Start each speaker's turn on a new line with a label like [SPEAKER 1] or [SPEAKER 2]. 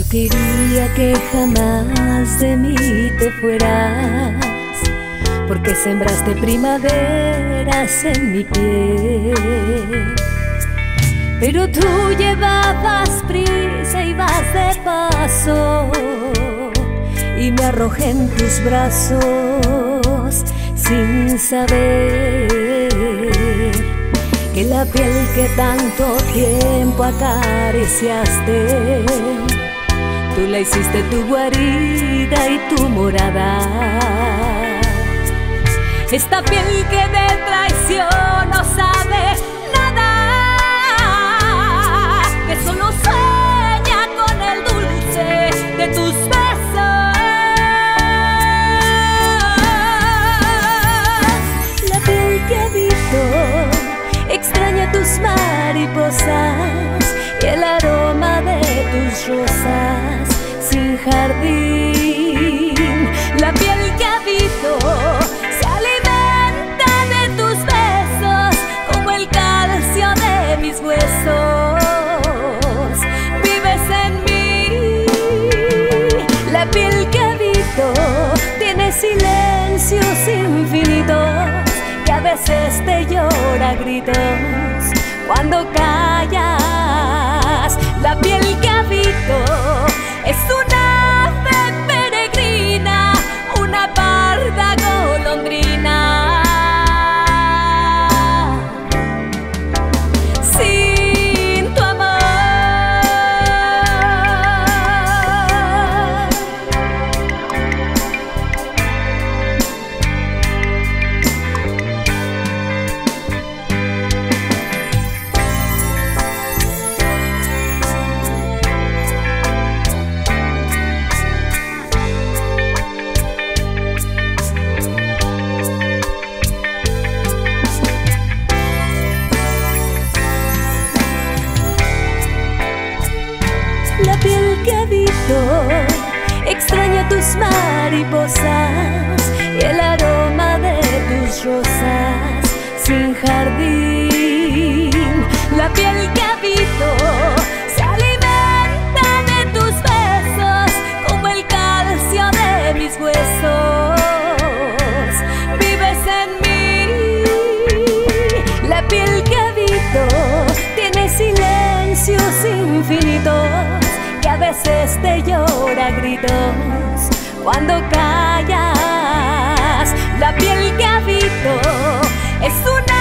[SPEAKER 1] quería que jamás de mí te fueras, porque sembraste primaveras en mi piel. Pero tú llevabas prisa y vas de paso, y me arrojé en tus brazos sin saber que la piel que tanto tiempo acariciaste, tú la hiciste tu guarida y tu morada. Esta piel que de traición no sabe nada, que solo sueña con el dulce de tus besos. La piel que habito extraña tus mariposas y el aroma de tus rosas sin jardín. La piel que habito se alimenta de tus besos como el calcio de mis huesos. Vives en mí. La piel que habito tiene silencios infinitos que a veces te llora a gritos cuando callas. La piel que habito es una ave peregrina, una parda golondrina. Sin tu amor, la piel que habito extraña tus mariposas y el aroma de tus rosas sin jardín. La piel que habito se alimenta de tus besos como el calcio de mis huesos. Vives en mí. La piel que habito tiene silencios infinitos que a veces te llora a gritos cuando callas. La piel que habito es una